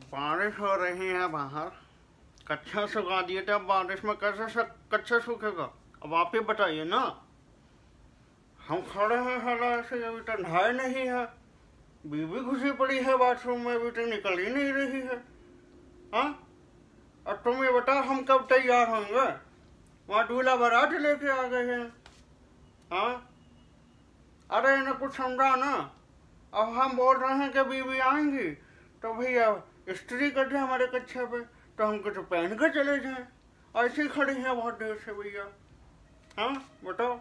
बारिश हो रही है बाहर, कच्छा सुखा दिए थे। अब बारिश में कैसे कच्छा सूखेगा? अब आप ही बताइए ना। हम खड़े हैं हाला ऐसे, अभी तक नहाए नहीं है। बीवी घुसी पड़ी है बाथरूम में, अभी तक निकल ही नहीं रही है। हाँ, और तुम ये बता हम कब तैयार होंगे? वहाँ दूल्हा बारात लेके आ गए हैं। हाँ, अरे इन्हें कुछ समझा ना। अब हम बोल रहे हैं कि बीवी आएंगी तो भैया स्त्री कर दे हमारे कच्छे पे, तो हमको तो पहन के चले जाए। ऐसे ही खड़ी हैं बहुत देर से भैया। हाँ बताओ,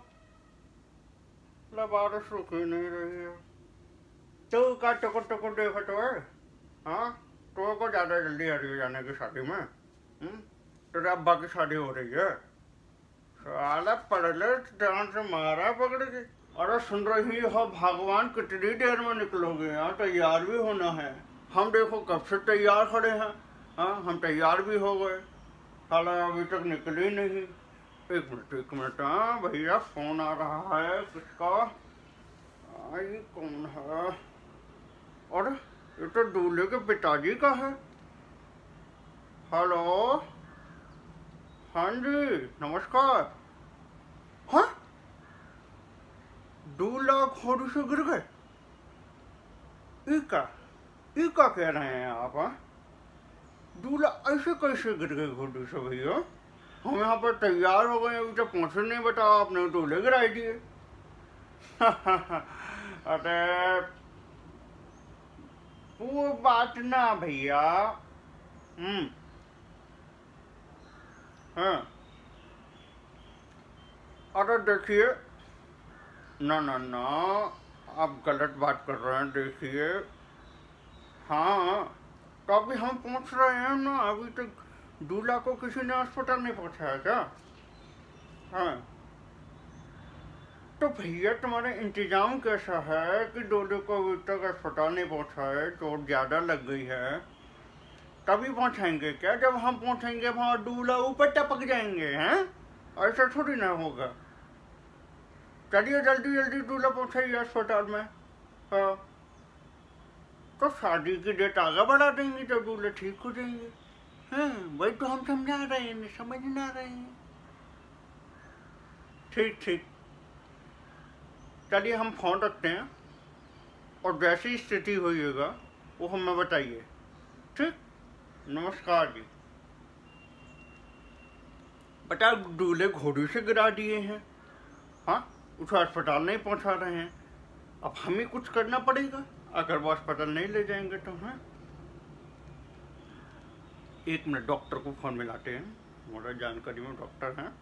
बारिश रुक ही नहीं रही है। तो का टुकुर टुकुर देखो तो है। हाँ, तो को ज्यादा जल्दी आ रही है जाने की शादी में। तो अब्बा की शादी हो रही है। साला पड़ले डांस से मारा पकड़ के। अरे सुन रही हो भगवान, कितनी देर में निकलोगे? यहाँ तैयार भी होना है। हम देखो कब से तैयार खड़े हैं। हाँ, हम तैयार भी हो गए, साला अभी तक निकले नहीं। एक मिनट। हाँ भैया, फोन आ रहा है किसका? ये कौन है? अरे ये तो दूल्हे के पिताजी का है। हेलो, हाँ जी नमस्कार। हाँ, दूल्हा घोड़ी से गिर गए? इका कह रहे हैं आप? हाँ, दूल्हा ऐसे कैसे गिर गए घोड़ी से भैया? हम यहाँ पर तैयार हो गए, अभी तक पहुँचे नहीं। बताओ, आपने दूल्हे गिराई दिए। अरे वो बात ना भैया। हाँ, अरे देखिए, ना आप गलत बात कर रहे हैं। देखिए, हाँ तो अभी हम पहुंच रहे हैं ना। अभी तक दूल्हा को किसी ने अस्पताल नहीं पहुंचाया क्या? हाँ, तो भैया तुम्हारा इंतजाम कैसा है कि दूल्हे को अभी तक अस्पताल नहीं पहुंचाए? चोट ज्यादा लग गई है, तभी पहुंचाएंगे क्या? जब हम पहुंचेंगे वहां दूल्हा ऊपर टपक जाएंगे हैं? ऐसा थोड़ी ना होगा। चलिए जल्दी दूल्हा पहुंचाइए अस्पताल में। हाँ, तो शादी की डेट आगे बढ़ा देंगे तो दूल्हे ठीक हो जाएंगे। हाँ, वही तो हम समझा रहे हैं, समझ ना रहे हैं। ठीक, चलिए हम फोन रखते हैं, और जैसी स्थिति होइएगा वो हमें बताइए। ठीक, नमस्कार जी। बता, दूल्हे घोड़ी से गिरा दिए हैं। हाँ, उसे अस्पताल नहीं पहुंचा रहे हैं। अब हमें कुछ करना पड़ेगा अगर वो अस्पताल नहीं ले जाएंगे तो। हाँ, एक मिनट, डॉक्टर को फोन मिलाते हैं। हमारा जानकारी में डॉक्टर हैं।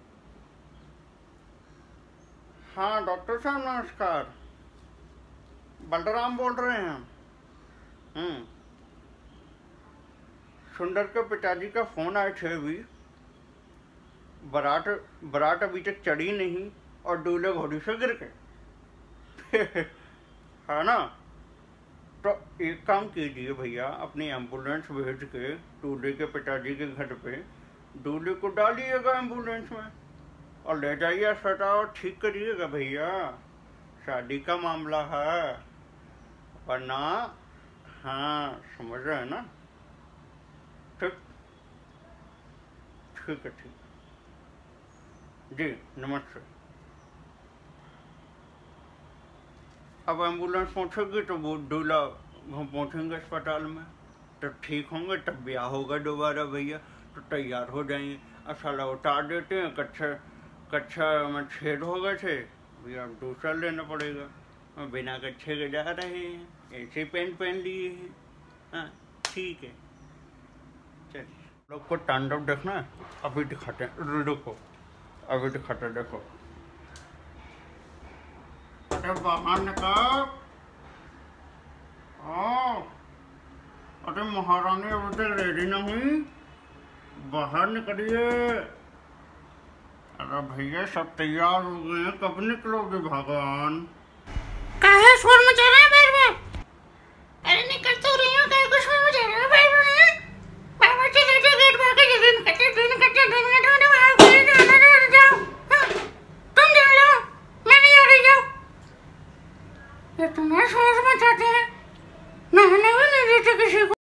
हाँ डॉक्टर साहब नमस्कार, बलराम बोल रहे हैं। सुंदर के पिताजी का फोन आए थे अभी। बारात अभी तक चढ़ी नहीं और दूल्हे घोड़ी से गिर गए। है ना? तो एक काम कीजिए भैया, अपनी एम्बुलेंस भेज के दूल्हे के पिताजी के घर पे दूल्हे को डालिएगा एम्बुलेंस में और ले जाइए अस्पताल, ठीक करिएगा भैया। शादी का मामला है, वरना। हाँ, समझ रहे हैं ना? ठीक है जी, नमस्ते। अब एम्बुलेंस पहुंचेगी तो वो दूल्हा हम पहुंचेंगे अस्पताल में, तब ठीक होंगे, तब ब्याह होगा दोबारा भैया। तो तैयार हो जाएंगे। अब साला उतार देते हैं, कच्छा में छेद हो गए थे भैया, अब दूसरा लेना पड़ेगा। बिना कच्छे के जा रहे हैं, ऐसे पहन लिए हैं। हाँ ठीक है, चलिए। लोग को तांडव देखना है, अभी दिखाते हैं। रुको, अभी दिखाते हैं, देखो। अरे बाहर निकाल। अरे महारानी अभी तक रेडी ना हुई, बाहर निकलिए। अरे भैया सब तैयार हो गए हैं, कब निकलोगे भगवान? काहे शोर मचा